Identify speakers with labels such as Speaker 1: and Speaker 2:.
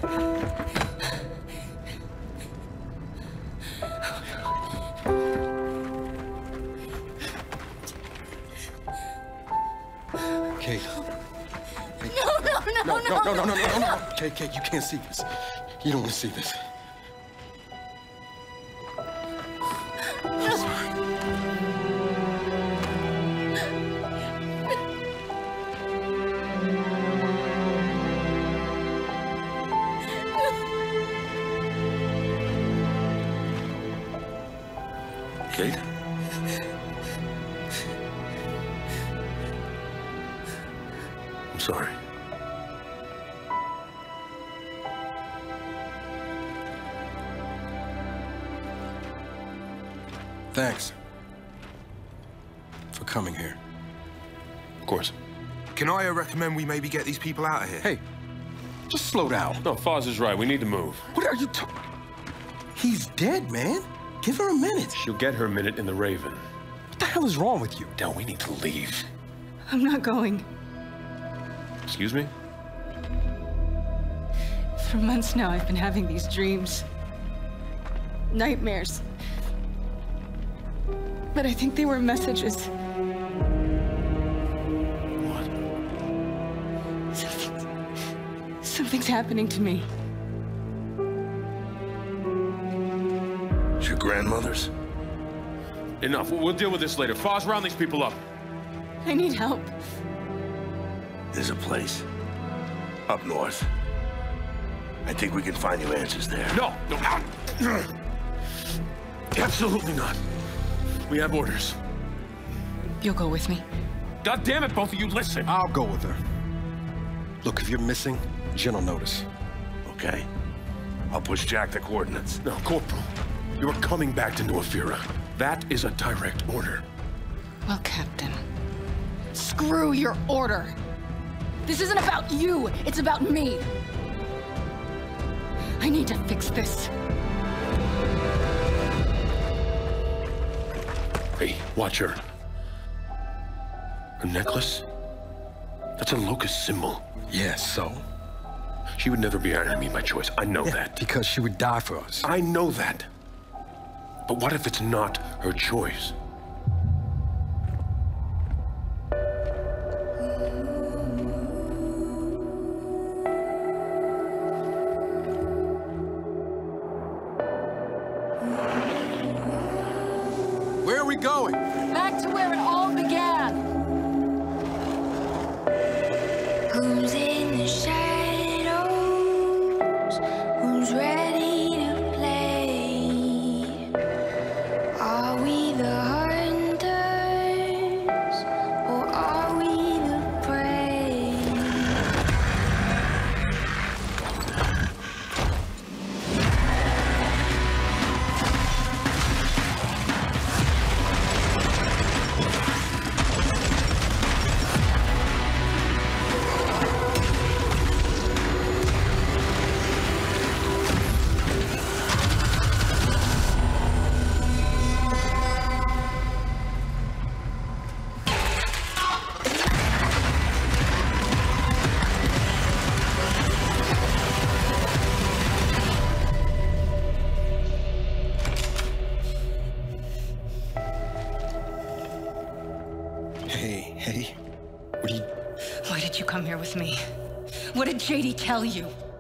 Speaker 1: Kate.
Speaker 2: No.
Speaker 1: Kate, you can't see this. You don't want to see this. I'm sorry.
Speaker 3: Kate? I'm sorry.
Speaker 1: Thanks for coming here.
Speaker 3: Of course.
Speaker 4: Can I recommend we maybe get these people out of here?
Speaker 1: Hey, just slow down.
Speaker 3: No, Foz is right. We need to move.
Speaker 1: What are you talking? He's dead, man. Give her a minute.
Speaker 3: She'll get her minute in the Raven.
Speaker 1: What the hell is wrong with you?
Speaker 3: Del, we need to leave.
Speaker 2: I'm not going.
Speaker 3: Excuse me?
Speaker 2: For months now, I've been having these dreams. Nightmares. But I think they were messages.
Speaker 3: What?
Speaker 2: Something's happening to me.
Speaker 3: It's your grandmother's? Enough. We'll deal with this later. Foz, round these people up.
Speaker 2: I need help.
Speaker 5: There's a place up north. I think we can find you answers there.
Speaker 3: No. Absolutely not. We have orders.
Speaker 2: You'll go with me.
Speaker 3: God damn it, both of you, listen.
Speaker 1: I'll go with her. Look, if you're missing, Jen will notice.
Speaker 5: Okay. I'll push Jack the coordinates.
Speaker 3: No, Corporal. You are coming back to New Ephyra. That is a direct order.
Speaker 2: Well, Captain, screw your order. This isn't about you. It's about me. I need to fix this.
Speaker 3: Hey, watch her. Her necklace? That's a locust symbol.
Speaker 1: Yeah, so?
Speaker 3: She would never be our enemy by choice. I know that.
Speaker 1: Because she would die for us.
Speaker 3: I know that. But what if it's not her choice?
Speaker 1: Where are we going?
Speaker 2: Back to where it all began.
Speaker 6: Who's in the shadows? Who's ready to play? Are we the hunters or are we the prey?
Speaker 1: Hey, what are you...
Speaker 2: Why did you come here with me? What did JD tell you?